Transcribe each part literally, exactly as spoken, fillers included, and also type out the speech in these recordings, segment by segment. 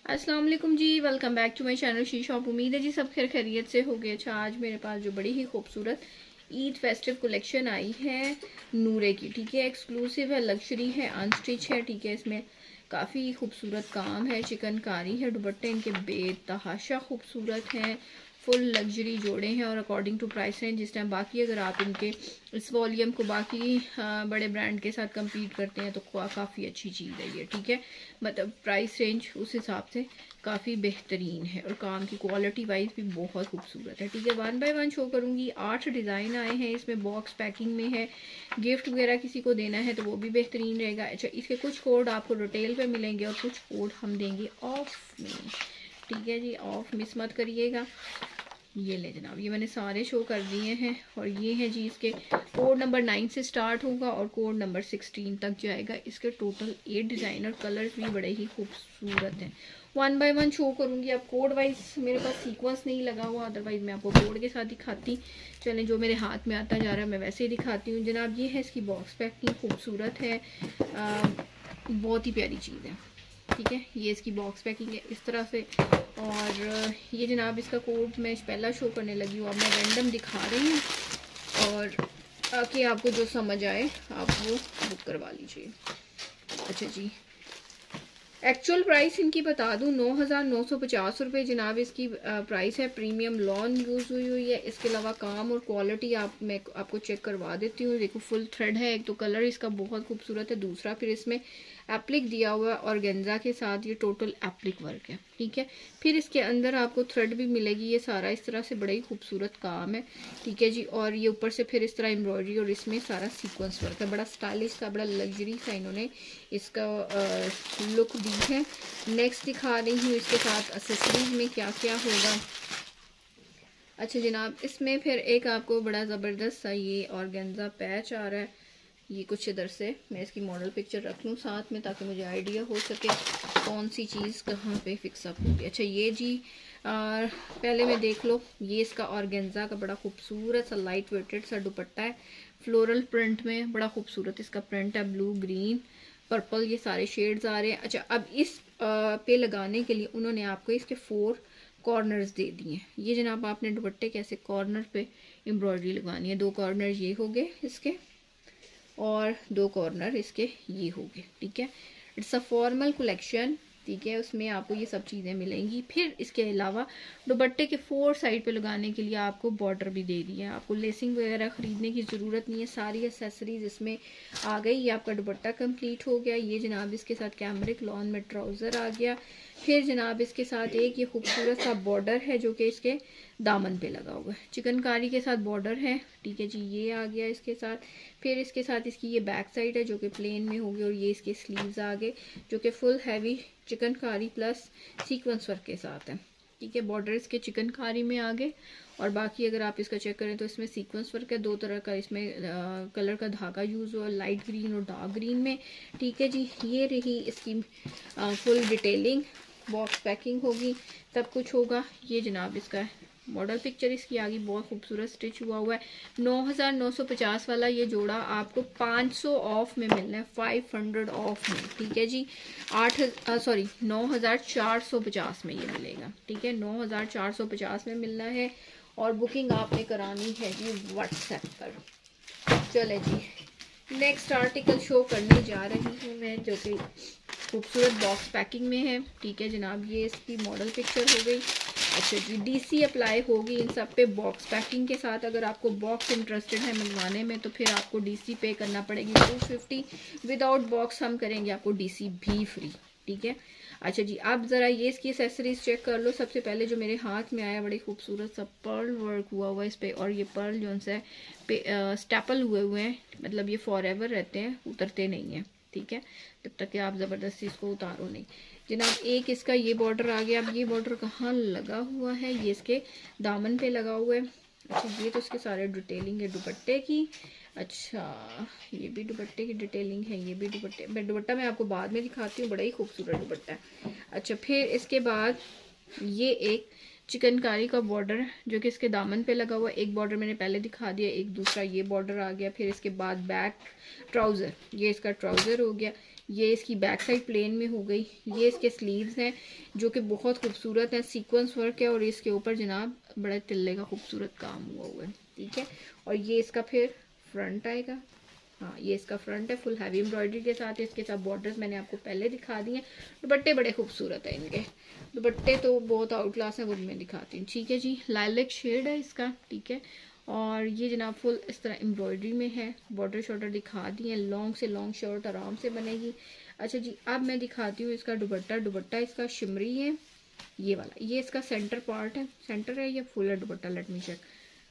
अस्सलाम वालेकुम जी, welcome back to my channel she shop. उम्मीद है जी सब खैर खैरियत से हो गए। अच्छा, आज मेरे पास जो बड़ी ही खूबसूरत ईद फेस्टिव कलेक्शन आई है नूरे की, ठीक है। एक्सक्लूसिव है, लग्जरी है, अनस्टिच है, ठीक है। इसमें काफ़ी खूबसूरत काम है, चिकनकारी है, दुपट्टे इनके बेतहाशा खूबसूरत हैं, फुल लग्जरी जोड़े हैं और अकॉर्डिंग टू प्राइस रेंज जिस टाइम बाकी अगर आप इनके इस वॉल्यूम को बाकी बड़े ब्रांड के साथ compete करते हैं तो काफ़ी अच्छी चीज़ है ये, ठीक है। मतलब प्राइस रेंज उस हिसाब से काफ़ी बेहतरीन है और काम की क्वालिटी वाइज भी बहुत खूबसूरत है, ठीक है। वन बाय वन शो करूँगी। आठ डिज़ाइन आए हैं इसमें, बॉक्स पैकिंग में है, गिफ्ट वगैरह किसी को देना है तो वो भी बेहतरीन रहेगा। अच्छा, इसके कुछ कोड आपको रिटेल पे मिलेंगे और कुछ कोड हम देंगे ऑफ में, ठीक है जी। ऑफ मिस मत करिएगा। ये ले जनाब, ये मैंने सारे शो कर दिए हैं और ये है जी, इसके कोड नंबर नाइन से स्टार्ट होगा और कोड नंबर सिक्सटीन तक जाएगा। इसके टोटल एट डिज़ाइन और कलर्स भी बड़े ही खूबसूरत हैं। वन बाय वन शो करूँगी। अब कोड वाइज मेरे पास सीक्वेंस नहीं लगा हुआ, अदरवाइज मैं आपको कोड के साथ दिखाती। चलें, जो मेरे हाथ में आता जा रहा है मैं वैसे ही दिखाती हूँ जनाब। ये है इसकी बॉक्स पैकिंग, खूबसूरत है, आ, बहुत ही प्यारी चीज़ है, ठीक है। ये इसकी बॉक्स पैकिंग है इस तरह से। और ये जनाब इसका कोड मैं पहला शो करने लगी हूँ, अब मैं रैंडम दिखा रही हूँ और ताकि आपको जो समझ आए आप वो बुक करवा लीजिए। अच्छा जी, एक्चुअल प्राइस इनकी बता दूं, नौ हज़ार नौ सौ पचास रुपये जनाब इसकी प्राइस है। प्रीमियम लॉन यूज़ हुई हुई है। इसके अलावा काम और क्वालिटी आप मैं आपको चेक करवा देती हूँ। देखो, फुल थ्रेड है, एक तो कलर इसका बहुत खूबसूरत है, दूसरा फिर इसमें एप्लिक दिया हुआ है और गेंजा के साथ ये टोटल एप्लिक वर्क है, ठीक है। फिर इसके अंदर आपको थ्रेड भी मिलेगी, ये सारा इस तरह से बड़ा ही खूबसूरत काम है, ठीक है जी। और ये ऊपर से फिर इस तरह एम्ब्रॉयडरी और इसमें सारा सीक्वेंस वर्क है, बड़ा स्टाइलिश सा, बड़ा लग्जरी सा इन्होंने इसका लुक दी है। नेक्स्ट दिखा रही हूँ इसके साथ एक्सेसरीज में क्या क्या होगा। अच्छा जनाब, इसमें फिर एक आपको बड़ा ज़बरदस्त सा ये ऑर्गेन्जा पैच आ रहा है। ये कुछ इधर से मैं इसकी मॉडल पिक्चर रख लूँ साथ में ताकि मुझे आइडिया हो सके कौन सी चीज़ कहाँ पे फिक्स अप होगी। अच्छा ये जी, आ, पहले में देख लो, ये इसका ऑर्गेन्जा का बड़ा खूबसूरत सा लाइट वेटेड सा दुपट्टा है, फ्लोरल प्रिंट में, बड़ा खूबसूरत इसका प्रिंट है, ब्लू, ग्रीन, पर्पल, ये सारे शेड्स आ रहे हैं। अच्छा, अब इस आ, पे लगाने के लिए उन्होंने आपको इसके फोर कॉर्नर्स दे दिए हैं। ये जनाब आपने दुपट्टे के ऐसे कॉर्नर पे एम्ब्रॉयडरी लगवानी है। दो कॉर्नर ये हो गए इसके और दो कॉर्नर इसके ये हो गए, ठीक है। इट्स अ फॉर्मल कलेक्शन, ठीक है। उसमें आपको ये सब चीज़ें मिलेंगी। फिर इसके अलावा दुपट्टे के फोर साइड पे लगाने के लिए आपको बॉर्डर भी दे दी है। आपको लेसिंग वगैरह ख़रीदने की ज़रूरत नहीं है, सारी एसेसरीज इसमें आ गई। ये आपका दुपट्टा कंप्लीट हो गया। ये जनाब इसके साथ कैमरिक लॉन में ट्राउज़र आ गया। फिर जनाब इसके साथ एक ये खूबसूरत सा बॉर्डर है जो कि इसके दामन पे लगा हुआ है, चिकनकारी के साथ बॉर्डर है, ठीक है जी। ये आ गया इसके साथ। फिर इसके साथ इसकी ये बैक साइड है जो कि प्लेन में होगी और ये इसके स्लीव्स आ गए जो कि full heavy chikankari plus sequence work के साथ है, ठीक है। बॉर्डर इसके चिकनकारी में आ गए और बाकी अगर आप इसका चेक करें तो इसमें सीक्वेंस वर्क है, दो तरह का इसमें आ, कलर का धागा यूज़ हुआ, लाइट ग्रीन और डार्क ग्रीन में, ठीक है जी। ये रही इसकी आ, फुल डिटेलिंग, बॉक्स पैकिंग होगी, सब कुछ होगा। ये जनाब इसका मॉडल पिक्चर इसकी आगे बहुत खूबसूरत स्टिच हुआ हुआ है। नौ हज़ार नौ सौ पचास वाला ये जोड़ा आपको पाँच सौ ऑफ में मिलना है, पाँच सौ ऑफ में, ठीक है जी। आठ सॉरी नौ हज़ार चार सौ पचास में ये मिलेगा, ठीक है। नौ हज़ार चार सौ पचास में मिलना है और बुकिंग आपने करानी है जी व्हाट्सएप पर। चले जी, नेक्स्ट आर्टिकल शो करने जा रही हूँ मैं जो कि खूबसूरत बॉक्स पैकिंग में है, ठीक है जनाब। ये इसकी मॉडल पिक्चर हो गई। अच्छा जी, डीसी अप्लाई होगी इन सब पे बॉक्स पैकिंग के साथ। अगर आपको बॉक्स इंटरेस्टेड है मंगवाने में तो फिर आपको डीसी पे करना पड़ेगी टू फिफ्टी। विदाउट बॉक्स हम करेंगे आपको डीसी भी फ्री, ठीक है। अच्छा जी, आप ज़रा ये इसकी एसेसरीज चेक कर लो। सबसे पहले जो मेरे हाथ में आया, बड़ी खूबसूरत सा पर्ल वर्क हुआ हुआ है इस पर, और ये पर्ल जो है पे स्टेपल हुए हुए हैं, मतलब ये फॉर एवर रहते हैं, उतरते नहीं हैं, ठीक है, जब तक कि आप ज़बरदस्ती इसको उतारो नहीं जनाब। एक इसका ये बॉर्डर आ गया। अब ये बॉर्डर कहाँ लगा हुआ है, ये इसके दामन पे लगा हुआ है। अच्छा, ये तो इसके सारे डिटेलिंग है दुपट्टे की। अच्छा, ये भी दुपट्टे की डिटेलिंग है, ये भी दुपट्टे, मैं दुपट्टा मैं आपको बाद में दिखाती हूँ, बड़ा ही खूबसूरत दुपट्टा है। अच्छा, फिर इसके बाद ये एक चिकनकारी का बॉर्डर जो कि इसके दामन पे लगा हुआ है। एक बॉर्डर मैंने पहले दिखा दिया, एक दूसरा ये बॉर्डर आ गया। फिर इसके बाद बैक ट्राउज़र, ये इसका ट्राउज़र हो गया। ये इसकी बैक साइड प्लेन में हो गई। ये इसके स्लीव्स हैं जो कि बहुत खूबसूरत है, सीक्वेंस वर्क है और इसके ऊपर जनाब बड़ा तिल्ले का खूबसूरत काम हुआ हुआ है, ठीक है। और ये इसका फिर फ्रंट आएगा, हाँ ये इसका फ्रंट है फुल हैवी एम्ब्रॉयडरी के साथ। इसके साथ बॉर्डर्स मैंने आपको पहले दिखा दिए। दुपट्टे बड़े खूबसूरत है इनके, दुपट्टे तो बहुत आउट क्लास है, वो मैं दिखाती हूँ, ठीक है जी। लाइलेक शेड है इसका, ठीक है। और ये जनाब फुल इस तरह एम्ब्रॉयडरी में है, बॉर्डर शॉर्डर दिखा दिए। लॉन्ग से लॉन्ग शर्ट आराम से बनेगी। अच्छा जी, अब मैं दिखाती हूँ इसका दुपट्टा। दुपट्टा इसका शिमरी है, ये वाला, ये इसका सेंटर पार्ट है, सेंटर है, ये फुल है दुपट्टा। लेट मी चेक,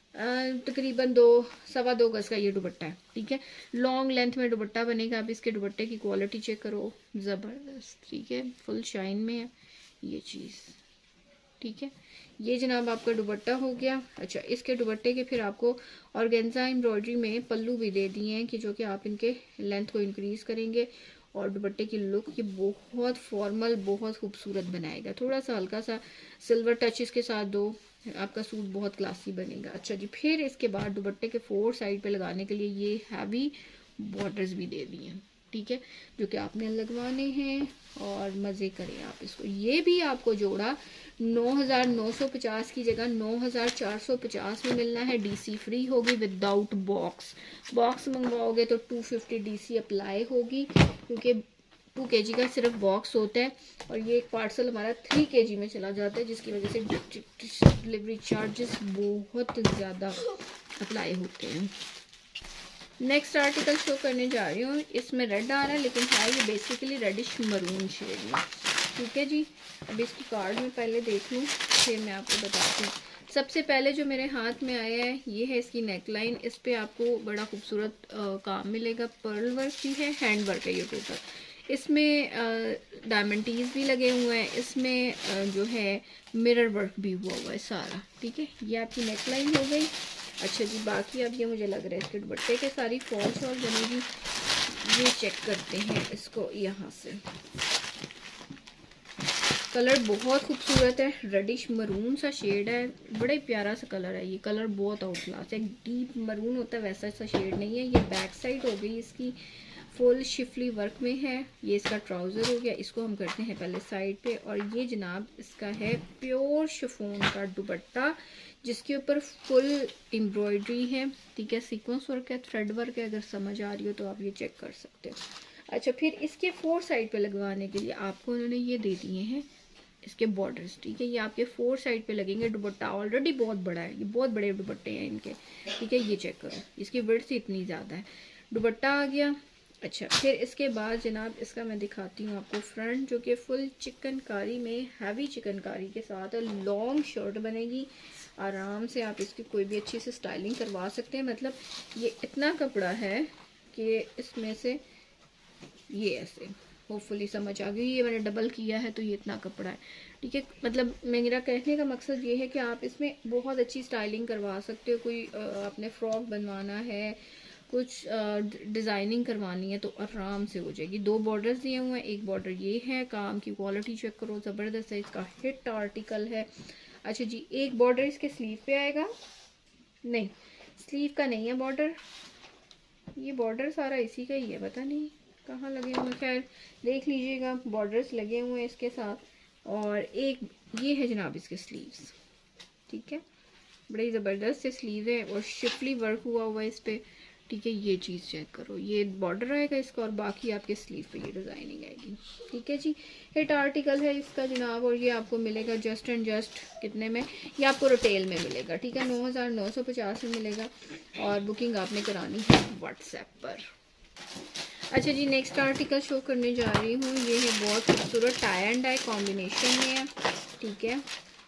तकरीबन दो सवा दो गज का ये दुपट्टा है, ठीक है। लॉन्ग लेंथ में दुपट्टा बनेगा। आप इसके दुपट्टे की क्वालिटी चेक करो, ज़बरदस्त, ठीक है, फुल शाइन में है ये चीज़, ठीक है। ये जनाब आपका दुपट्टा हो गया। अच्छा, इसके दुपट्टे के फिर आपको ऑर्गेन्जा एम्ब्रॉयडरी में पल्लू भी दे दिए हैं कि जो कि आप इनके लेंथ को इंक्रीज करेंगे और दुपट्टे की लुक ये बहुत फॉर्मल, बहुत खूबसूरत बनाएगा। थोड़ा सा हल्का सा सिल्वर टच इसके साथ दो, आपका सूट बहुत क्लासी बनेगा। अच्छा जी, फिर इसके बाद दुपट्टे के फोर साइड पे लगाने के लिए ये हैवी बॉर्डर्स भी दे दिए हैं, ठीक है, जो कि आपने लगवाने हैं और मज़े करें आप इसको। ये भी आपको जोड़ा नौ हज़ार नौ सौ पचास की जगह नौ हज़ार चार सौ पचास में मिलना है। डीसी फ्री होगी विदाउट बॉक्स। बॉक्स मंगवाओगे तो टू फिफ्टी डीसी अप्लाई होगी, क्योंकि टू केजी का सिर्फ बॉक्स होता है और ये एक पार्सल हमारा थ्री केजी में चला जाता है, जिसकी वजह से डिलीवरी चार्जेस बहुत ज़्यादा अप्लाई होते हैं। नेक्स्ट आर्टिकल शो करने जा रही हूँ, इसमें रेड आ रहा है लेकिन है ये बेसिकली रेडिश मरून शेड में, ठीक है जी। अब इसकी कार्ड में पहले देख लूँ फिर मैं आपको बताती हूँ। सबसे पहले जो मेरे हाथ में आया है ये है इसकी नेकलाइन। इस पे आपको बड़ा खूबसूरत काम मिलेगा, पर्ल वर्क भी है, हैंड वर्क है ये टोटल। इसमें डायमंड टीज भी लगे हुए हैं, इसमें आ, जो है मिरर वर्क भी हुआ हुआ है सारा, ठीक है। ये आपकी नेकलाइन हो गई। अच्छा जी, बाकी अब ये मुझे लग रहा है इसके दुपट्टे के सारी फॉल शॉल बनेगी। ये चेक करते हैं इसको यहाँ से। कलर बहुत खूबसूरत है, रेडिश मरून सा शेड है, बड़ा ही प्यारा सा कलर है। ये कलर बहुत आउट क्लास है, डीप मरून होता है वैसा सा शेड नहीं है। ये बैक साइड हो गई इसकी, फुल शिफली वर्क में है। ये इसका ट्राउज़र हो गया, इसको हम करते हैं पहले साइड पे। और ये जनाब इसका है प्योर शिफॉन का दुपट्टा, जिसके ऊपर फुल एम्ब्रॉयडरी है, ठीक है, सीक्वेंस वर्क है, थ्रेड वर्क है। अगर समझ आ रही हो तो आप ये चेक कर सकते हो। अच्छा, फिर इसके फोर साइड पे लगवाने के लिए आपको उन्होंने ये दे दिए हैं इसके बॉर्डर्स, ठीक है। ये आपके फोर साइड पे लगेंगे। दुपट्टा ऑलरेडी बहुत बड़ा है, ये बहुत बड़े दुपट्टे हैं इनके, ठीक है। ये चेक करो, इसकी विड्थ इतनी ज़्यादा है। दुपट्टा आ गया। अच्छा, फिर इसके बाद जनाब इसका मैं दिखाती हूँ आपको फ्रंट, जो कि फुल चिकनकारी में हैवी चिकनकारी के साथ लॉन्ग शर्ट बनेगी। आराम से आप इसकी कोई भी अच्छी से स्टाइलिंग करवा सकते हैं। मतलब ये इतना कपड़ा है कि इसमें से ये ऐसे होपफुली समझ आ गई। ये मैंने डबल किया है तो ये इतना कपड़ा है, ठीक है। मतलब मेरा कहने का मकसद ये है कि आप इसमें बहुत अच्छी स्टाइलिंग करवा सकते हो। कोई आपने फ्रॉक बनवाना है, कुछ डिज़ाइनिंग करवानी है तो आराम से हो जाएगी। दो बॉर्डर्स दिए हुए हैं, एक बॉर्डर ये है। काम की क्वालिटी चेक करो, ज़बरदस्त है, इसका हिट आर्टिकल है। अच्छा जी, एक बॉर्डर इसके स्लीव पे आएगा, नहीं स्लीव का नहीं है बॉर्डर, ये बॉर्डर सारा इसी का ही है, पता नहीं कहाँ लगे हुए, खैर देख लीजिएगा। बॉर्डर्स लगे हुए हैं इसके साथ। और एक ये है जनाब इसके स्लीव्स, ठीक है, बड़ी ज़बरदस्त से स्लीव है और शिफली वर्क हुआ हुआ है इस पर, ठीक है। ये चीज़ चेक करो, ये बॉर्डर आएगा इसका और बाकी आपके स्लीव पे ये डिज़ाइनिंग आएगी, ठीक है जी। हिट आर्टिकल है इसका जनाब। और ये आपको मिलेगा जस्ट एंड जस्ट कितने में, ये आपको रिटेल में मिलेगा, ठीक है, नौ हज़ार नौ सौ पचास में मिलेगा। और बुकिंग आपने करानी है व्हाट्सएप पर। अच्छा जी, नेक्स्ट आर्टिकल शो करने जा रही हूँ। ये है बहुत खूबसूरत टाई एंड डाई कॉम्बिनेशन में है, ठीक है।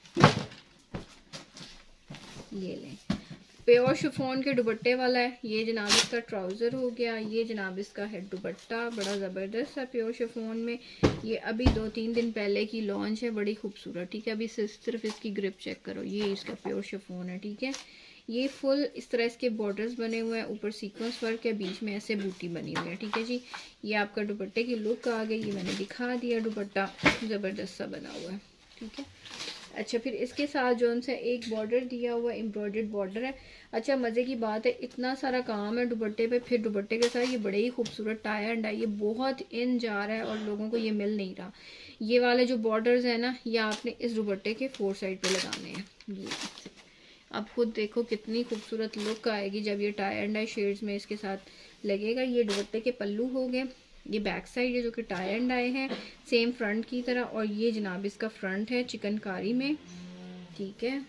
ये लें, प्योर शिफॉन के दुपट्टे वाला है। ये जनाब इसका ट्राउज़र हो गया, ये जनाब इसका है दुपट्टा, बड़ा ज़बरदस्त है प्योर शिफॉन में। ये अभी दो तीन दिन पहले की लॉन्च है, बड़ी खूबसूरत, ठीक है। अभी सिर्फ इसकी ग्रिप चेक करो, ये इसका प्योर शिफॉन है, ठीक है। ये फुल इस तरह इसके बॉर्डर्स बने हुए हैं, ऊपर सीक्वेंस वर्क है, बीच में ऐसे बूटी बनी हुई है, ठीक है जी। ये आपका दुपट्टे की लुक आ गई, ये मैंने दिखा दिया। दुपट्टा ज़बरदस्त सा बना हुआ है, ठीक है। अच्छा फिर इसके साथ जो उनसे एक बॉर्डर दिया हुआ एम्ब्रॉयडर्ड बॉर्डर है। अच्छा मज़े की बात है, इतना सारा काम है दुपट्टे पे, फिर दुपट्टे के साथ ये बड़े ही खूबसूरत टाई एंड डाई, ये बहुत इन जा रहा है और लोगों को ये मिल नहीं रहा। ये वाले जो बॉर्डर्स है ना, ये आपने इस दुपट्टे के फोर साइड पे लगाने हैं। ये आप खुद देखो कितनी खूबसूरत लुक आएगी जब ये टाई एंड डाई शेड्स में इसके साथ लगेगा। ये दुपट्टे के पल्लू हो गए, ये बैक साइड है जो कि टाई एंड डाई है सेम फ्रंट की तरह, और ये जनाब इसका फ्रंट है चिकनकारी में, ठीक है,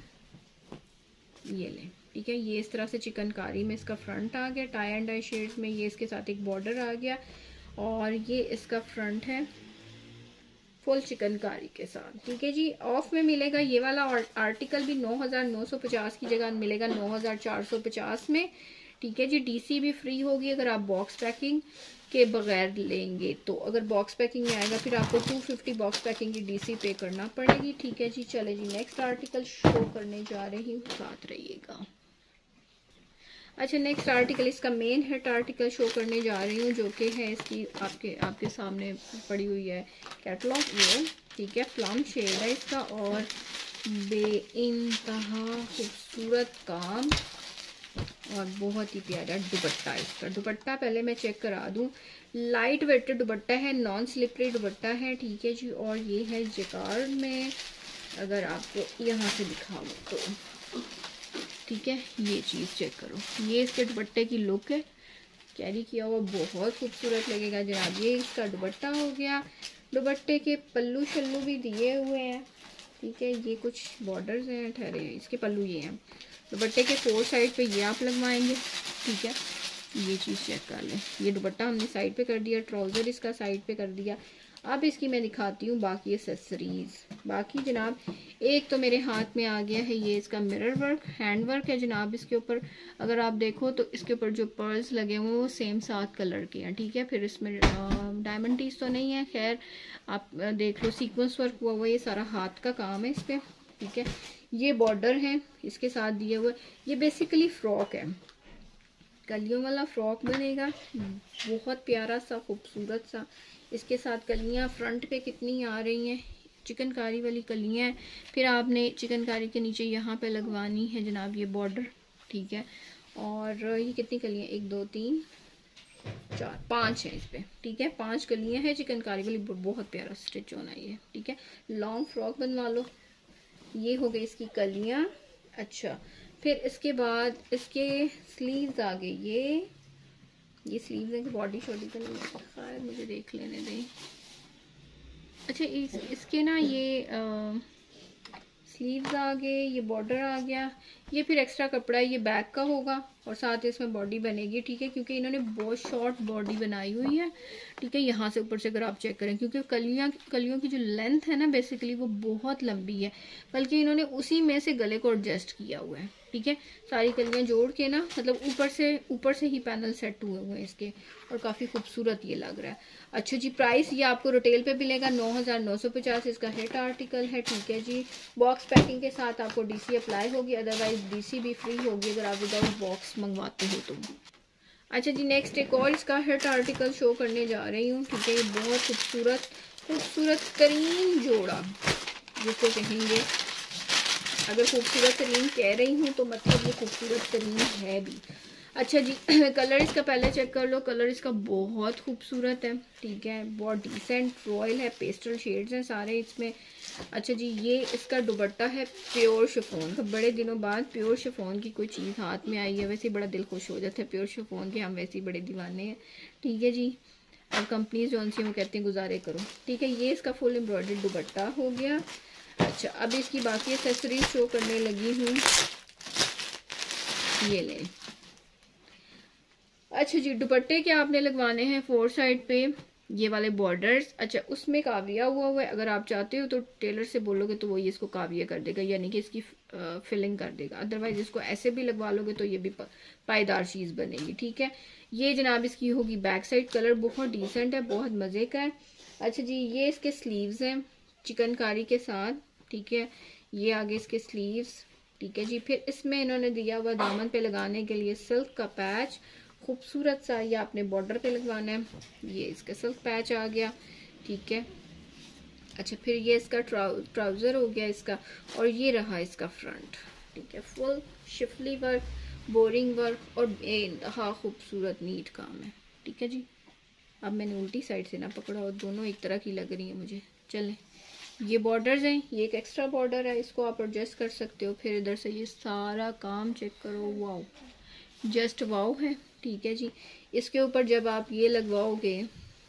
ये ले, ठीक है, ये इस तरह से चिकनकारी में इसका फ्रंट आ गया टाई एंड डाई शेड्स में। ये इसके साथ एक बॉर्डर आ गया और ये इसका फ्रंट है फुल चिकनकारी के साथ, ठीक है जी। ऑफ में मिलेगा ये वाला आर्टिकल भी नौ हज़ार नौ सौ पचास की जगह मिलेगा नौ हज़ार चार सौ पचास में, ठीक है जी। डीसी भी फ्री होगी अगर आप बॉक्स पैकिंग के बगैर लेंगे तो। अगर बॉक्स पैकिंग में आएगा फिर आपको टू फिफ्टी बॉक्स पैकिंग की डीसी पे करना पड़ेगी, ठीक है जी। चले जी नेक्स्ट आर्टिकल शो करने जा रही हूँ, साथ रहिएगा। अच्छा नेक्स्ट आर्टिकल इसका मेन हेड आर्टिकल शो करने जा रही हूँ, जो कि है इसकी आपके आपके सामने पड़ी हुई है कैटलॉग, ये ठीक है, प्लम शेड है इसका और बेइंतहा खूबसूरत काम और बहुत ही प्यारा दुपट्टा। इसका दुपट्टा पहले मैं चेक करा दूं, लाइट वेटेड दुपट्टा है, नॉन स्लिपरी दुपट्टा है, ठीक है जी। और ये है जिकार्ड में, अगर आपको यहाँ से दिखाऊं तो ठीक है, ये चीज़ चेक करो, ये इसके दुपट्टे की लुक है, कैरी किया हुआ बहुत खूबसूरत लगेगा जनाब। ये इसका दुपट्टा हो गया, दुपट्टे के पल्लू शल्लू भी दिए हुए हैं, ठीक है। ये कुछ बॉर्डर्स हैं, ठहरे हैं, इसके पल्लू ये हैं। दुपट्टे के फोर साइड पे ये आप लगवाएंगे, ठीक है, ये चीज़ चेक कर लें। ये दुपट्टा हमने साइड पे कर दिया, ट्राउज़र इसका साइड पे कर दिया। अब इसकी मैं दिखाती हूँ बाकी एसेसरीज। बाकी जनाब एक तो मेरे हाथ में आ गया है ये इसका मिरर वर्क, हैंड वर्क है जनाब इसके ऊपर। अगर आप देखो तो इसके ऊपर जो पर्ल्स लगे हुए हैं वो सेम सात कलर के हैं, ठीक है। फिर इसमें डायमंड टीज तो नहीं है, खैर आप देख लो, सीक्वेंस वर्क हुआ हुआ, ये सारा हाथ का काम है इस पर, ठीक है। ये बॉर्डर है इसके साथ दिए हुए, ये बेसिकली फ्रॉक है, कलियों वाला फ्रॉक बनेगा, बहुत प्यारा सा खूबसूरत सा। इसके साथ कलियां फ्रंट पे कितनी आ रही हैं, चिकनकारी वाली कलियां हैं। फिर आपने चिकनकारी के नीचे यहाँ पे लगवानी है जनाब ये बॉर्डर, ठीक है। और ये कितनी कलियां, एक दो तीन चार पांच है इस पे, ठीक है, पांच कलियां हैं चिकनकारी वाली, बहुत प्यारा स्टिच होना है ये, ठीक है। लॉन्ग फ्रॉक बनवा लो। ये हो गई इसकी कलियां। अच्छा फिर इसके बाद इसके स्लीव्स आ गए, ये ये स्लीव्स है कि बॉडी शॉडी तो नहीं है, शायद मुझे देख लेने दें। अच्छा इस इसके ना ये आ, स्लीव्स आ गए, ये बॉर्डर आ गया, ये फिर एक्स्ट्रा कपड़ा है, ये बैक का होगा और साथ ही इसमें बॉडी बनेगी, ठीक है, क्योंकि इन्होंने बहुत शॉर्ट बॉडी बनाई हुई है, ठीक है। यहाँ से ऊपर से अगर आप चेक करें, क्योंकि कलियाँ कलियों की जो लेंथ है ना बेसिकली वो बहुत लंबी है, बल्कि इन्होंने उसी में से गले को एडजस्ट किया हुआ है, ठीक है। सारी कलियाँ जोड़ के ना, मतलब ऊपर से ऊपर से ही पैनल सेट हुए हुए हैं इसके, और काफ़ी खूबसूरत ये लग रहा है। अच्छा जी प्राइस ये आपको रिटेल पे मिलेगा नौ हज़ार नौ सौ पचास, इसका हिट आर्टिकल है, ठीक है जी। बॉक्स पैकिंग के साथ आपको डीसी अप्लाई होगी, अदरवाइज डीसी भी फ्री होगी अगर आप विदाउट बॉक्स मंगवाते हो तो। अच्छा जी नेक्स्ट एक और इसका हिट आर्टिकल शो करने जा रही हूँ, ठीक है। ये बहुत खूबसूरत खूबसूरत तरीन जोड़ा जिसको कहेंगे, अगर खूबसूरत तरीन कह रही हूँ तो मतलब ये खूबसूरत तरीन है भी। अच्छा जी कलर इसका पहले चेक कर लो, कलर इसका बहुत खूबसूरत है, ठीक है, बहुत डिसेंट रॉयल है, पेस्टल शेड्स हैं सारे इसमें। अच्छा जी ये इसका दुपट्टा है प्योर शिफॉन का, बड़े दिनों बाद प्योर शिफॉन की कोई चीज़ हाथ में आई है, वैसे बड़ा दिल खुश हो जाता है प्योर शिफॉन के, हम वैसे ही बड़े दीवाने हैं, ठीक है जी। और कंपनीज जो सी वो कहते हैं गुजारे करो, ठीक है। ये इसका फुल एम्ब्रॉयडर्ड दुपट्टा हो गया। अच्छा अब इसकी बाकी एक्सेसरीज शो करने लगी हूँ, ये ले। अच्छा जी दुपट्टे के आपने लगवाने हैं फोर साइड पे ये वाले बॉर्डर्स। अच्छा उसमें काविया हुआ हुआ है, अगर आप चाहते हो तो टेलर से बोलोगे तो वो ये इसको काविया कर देगा, यानी कि इसकी फिलिंग कर देगा, अदरवाइज इसको ऐसे भी लगवा लोगे तो ये भी पायदार चीज़ बनेगी, ठीक है। ये जनाब इसकी होगी बैक साइड, कलर बहुत डिसेंट है, बहुत मज़े का है। अच्छा जी ये इसके स्लीव्स हैं चिकनकारी के साथ, ठीक है, ये आगे इसके स्लीव्स, ठीक है जी। फिर इसमें इन्होंने दिया हुआ दामन पे लगाने के लिए सिल्क का पैच, खूबसूरत सा, ये आपने बॉर्डर पे लगवाना है, ये इसका सिल्क पैच आ गया, ठीक है। अच्छा, फिर ये इसका ट्राउ ट्राउज़र हो गया इसका, और ये रहा इसका फ्रंट। ठीक है, full schiffli work, boring work और हाँ खूबसूरत नीट काम है। ठीक है जी, अब मैंने उल्टी साइड से ना पकड़ा और दोनों एक तरह की लग रही है मुझे। चलें, ये बॉर्डर्स हैं, ये एक एक्स्ट्रा बॉर्डर है, इसको आप एडजस्ट कर सकते हो। फिर इधर से ये सारा काम चेक करो, वाओ, जस्ट वाओ है। ठीक है जी, इसके ऊपर जब आप ये लगवाओगे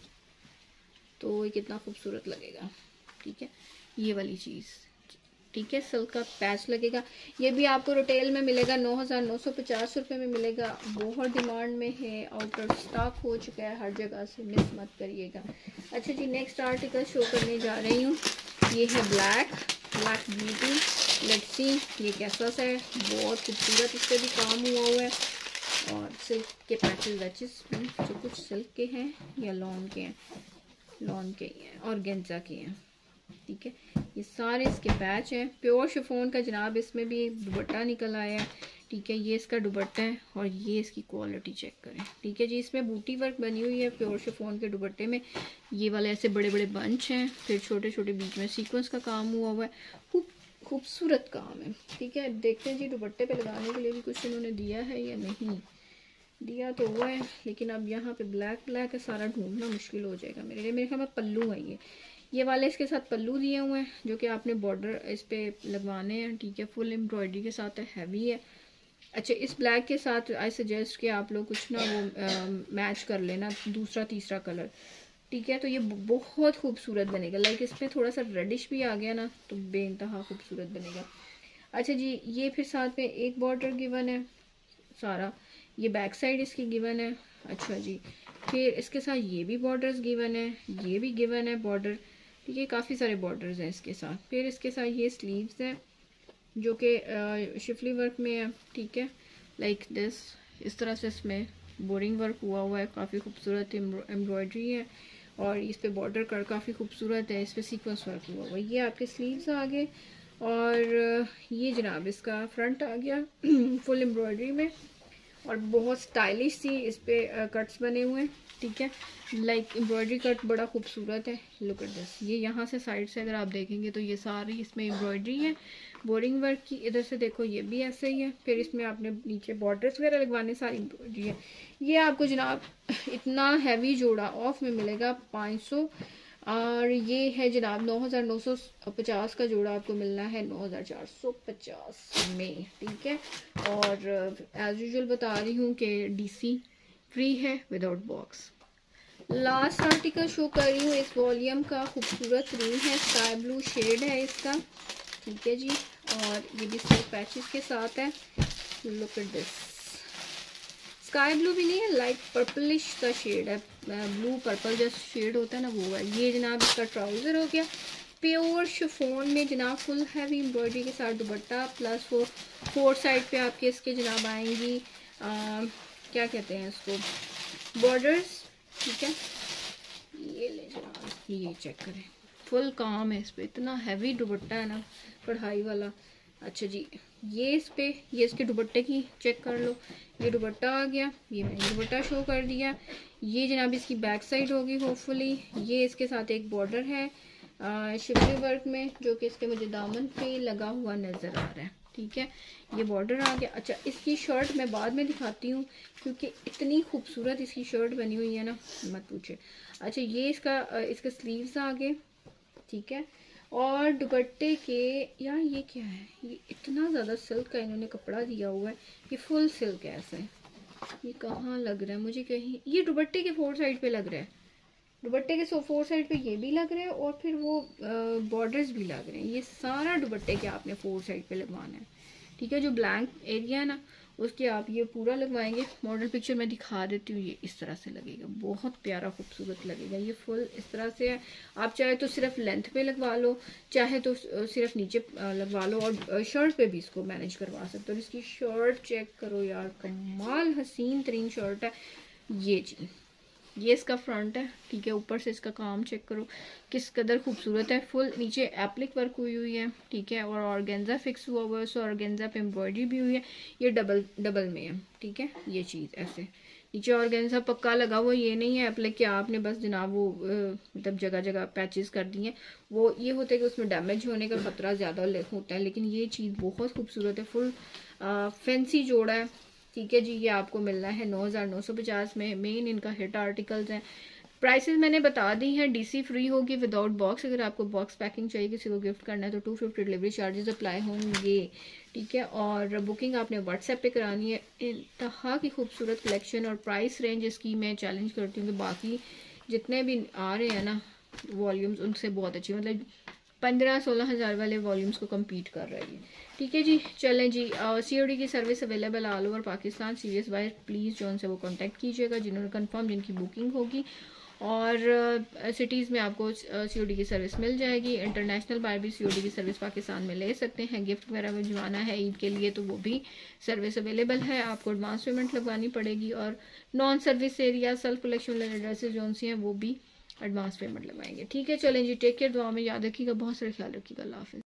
तो ये कितना खूबसूरत लगेगा। ठीक है, ये वाली चीज़। ठीक है, सिल्क का पैच लगेगा। ये भी आपको रिटेल में मिलेगा नौ हज़ार नौ सौ पचास रुपये में मिलेगा। बहुत डिमांड में है, आउट ऑफ स्टॉक हो चुका है हर जगह से, मिस मत करिएगा। अच्छा जी, नेक्स्ट आर्टिकल शो करने जा रही हूँ। ये है black black beauty. Let's see ये कैसा सा है, बहुत खूबसूरत इस पर भी काम हुआ हुआ है, और सिल्क के पैचेस वैचेस जो कुछ सिल्क के हैं या लॉन के हैं, लॉन के ही हैं और गेंजा के हैं। ठीक है, ये सारे इसके पैच हैं। प्योर शिफॉन का जनाब इसमें भी एक दुपट्टा निकल आया है। ठीक है, ये इसका दुपट्टा है और ये इसकी क्वालिटी चेक करें। ठीक है जी, इसमें बूटी वर्क बनी हुई है प्योर शिफॉन के दुपट्टे में। ये वाले ऐसे बड़े बड़े बंच हैं, फिर छोटे छोटे बीच में सीक्वेंस का काम हुआ हुआ है, खूब खूबसूरत काम है। ठीक है, देखते हैं जी दुपट्टे पे लगाने के लिए भी कुछ इन्होंने दिया है या नहीं। दिया तो हुआ है, लेकिन अब यहाँ पे ब्लैक ब्लैक है, सारा ढूंढना मुश्किल हो जाएगा मेरे लिए। मेरे ख्याल में पल्लू है ये ये वाले इसके साथ पल्लू दिए हुए हैं, जो कि आपने बॉर्डर इस पे लगवाने हैं। ठीक है, फुल एम्ब्रॉयडरी के साथ है, हैवी है। अच्छा, इस ब्लैक के साथ आई सजेस्ट कि आप लोग कुछ ना वो आ, मैच कर लेना, दूसरा तीसरा कलर। ठीक है, तो ये बहुत खूबसूरत बनेगा। लाइक इस पर थोड़ा सा रेडिश भी आ गया ना तो बेइंतहा खूबसूरत बनेगा। अच्छा जी, ये फिर साथ में एक बॉर्डर गिवन है सारा, ये बैक साइड इसकी गिवन है। अच्छा जी, फिर इसके साथ ये भी बॉर्डर्स गिवन है, ये भी गिवन है बॉर्डर। ठीक है, काफ़ी सारे बॉर्डर्स हैं इसके साथ। फिर इसके साथ ये स्लीव्स हैं जो कि शिफली वर्क में है। ठीक है, लाइक दिस, इस तरह से इसमें बोरिंग वर्क हुआ हुआ है, काफ़ी खूबसूरत एम्ब्रॉयडरी है, और इस पे बॉर्डर कर काफ़ी खूबसूरत है, इस पर सीक्वेंस वर्क हुआ हुआ है। ये आपके स्लीव्स आ गए, और ये जनाब इसका फ्रंट आ गया फुल एम्ब्रॉयडरी में, और बहुत स्टाइलिश सी इस पे कट्स बने हुए हैं। ठीक है, लाइक एम्ब्रॉयडरी कट बड़ा खूबसूरत है। लुक एट दिस, ये यहाँ से साइड से अगर आप देखेंगे तो ये सारी इसमें एम्ब्रॉयडरी है बोरिंग वर्क की। इधर से देखो ये भी ऐसे ही है, फिर इसमें आपने नीचे बॉर्डर्स वगैरह लगवाने, सारी एम्ब्रॉयडरी है। ये आपको जनाब इतना हैवी जोड़ा ऑफ में मिलेगा पाँच सौ, और ये है जनाब नौ हज़ार नौ सौ पचास का जोड़ा आपको मिलना है नौ हज़ार चार सौ पचास में। ठीक है, और एज यूजुअल बता रही हूँ कि डीसी फ्री है without box. Last article show कर रही हूँ इस वॉल्यूम का, खूबसूरत ग्रीन है, स्काई ब्लू शेड है इसका। ठीक है जी, और ये भी सिर्फ पैचेस के साथ है। Look at this, sky blue भी नहीं है, लाइट पर्पलिश का शेड है, ब्लू पर्पल जैसा शेड होता है ना वो है। ये जनाब इसका ट्राउज़र हो गया प्योर शिफॉन में जनाब, फुल हैवी एम्ब्रॉयडरी के साथ दुपट्टा, प्लस वो फोर साइड पे आपके इसके जनाब आएंगी आ, क्या कहते हैं इसको, बॉर्डर्स। ठीक है, ये ले जनाब, ये चेक करें, फुल काम है इस पर, इतना हैवी दुपट्टा है ना कढ़ाई वाला। अच्छा जी, ये इस पे ये इसके दुपट्टे की चेक कर लो, ये दुपट्टा आ गया, ये मैंने दुपट्टा शो कर दिया। ये जनाब इसकी बैक साइड होगी होपफुली। ये इसके साथ एक बॉर्डर है शिफली वर्क में, जो कि इसके मुझे दामन पे लगा हुआ नज़र आ रहा है। ठीक है, ये बॉर्डर आ गया। अच्छा, इसकी शर्ट मैं बाद में दिखाती हूँ, क्योंकि इतनी खूबसूरत इसकी शर्ट बनी हुई है ना, मत पूछे। अच्छा, ये इसका इसका स्लीव्स आ गए। ठीक है, और दुपट्टे के, यार ये क्या है, ये इतना ज़्यादा सिल्क का इन्होंने कपड़ा दिया हुआ है, ये फुल सिल्क है ऐसे। ये कहाँ लग रहा है मुझे, कहीं ये दुपट्टे के फोर साइड पे लग रहा है, दुपट्टे के सो फोर साइड पे ये भी लग रहा है, और फिर वो बॉर्डर्स भी लग रहे हैं। ये सारा दुपट्टे के आपने फोर साइड पे लगवाना है। ठीक है, जो ब्लैंक एरिया है ना उसके आप ये पूरा लगवाएंगे। मॉडल पिक्चर मैं दिखा देती हूँ, ये इस तरह से लगेगा, बहुत प्यारा खूबसूरत लगेगा। ये फुल इस तरह से है, आप चाहे तो सिर्फ लेंथ पे लगवा लो, चाहे तो सिर्फ नीचे लगवा लो, और शर्ट पे भी इसको मैनेज करवा सकते हो। और इसकी शर्ट चेक करो यार, कमाल हसीन तरीन शर्ट है ये जी। ये इसका फ्रंट है। ठीक है, ऊपर से इसका काम चेक करो किस कदर खूबसूरत है, फुल नीचे एप्लिक वर्क हुई हुई है। ठीक है, और ऑर्गेन्जा फिक्स हुआ हुआ है, सो ऑर्गेन्जा पे एम्ब्रॉयडरी भी हुई है। ये डबल डबल में है। ठीक है, ये चीज़ ऐसे नीचे ऑर्गेन्जा पक्का लगा हुआ, ये नहीं है एप्लिक कि आपने बस जनाब वो मतलब जगह जगह पैचेस कर दिए। वो ये होता है कि उसमें डैमेज होने का खतरा ज़्यादा होता है, लेकिन ये चीज़ बहुत खूबसूरत है, फुल फैंसी जोड़ा है। ठीक है जी, ये आपको मिलना है नौ हज़ार नौ सौ पचास में। मेन इनका हिट आर्टिकल्स हैं। प्राइसेस मैंने बता दी हैं। डीसी फ्री होगी विदाउट बॉक्स। अगर आपको बॉक्स पैकिंग चाहिए किसी को गिफ्ट करना है तो two fifty delivery charges apply होंगे। ठीक है, और बुकिंग आपने व्हाट्सएप पे करानी है। इंतहा की खूबसूरत कलेक्शन और प्राइस रेंज इसकी मैं चैलेंज करती हूँ कि बाकी जितने भी आ रहे हैं ना वॉल्यूम्स उनसे बहुत अच्छी, मतलब पंद्रह सोलह हज़ार वाले वॉल्यूम्स को कम्पीट कर रही है। ठीक है जी, चलें जी। सी ओ डी की service available all over Pakistan. Serious buyer please जो उनसे वो कांटेक्ट कीजिएगा जिन्होंने कंफर्म जिनकी बुकिंग होगी, और सिटीज़ uh, में आपको सी ओ डी की सर्विस मिल जाएगी। इंटरनेशनल बायर भी सी ओ डी की सर्विस पाकिस्तान में ले सकते हैं। गिफ्ट वगैरह भिजवाना है ईद के लिए तो वो भी सर्विस अवेलेबल है। आपको एडवांस पेमेंट लगवानी पड़ेगी, और non service area self collection वाले एड्रेसेस जो सी हैं वो भी एडवांस पेमेंट लगवाएंगे। ठीक है, चलें जी, टेक केयर, दुआ में याद रखिएगा, बहुत सारा ख्याल रखिएगा, अल्लाह हाफिज़।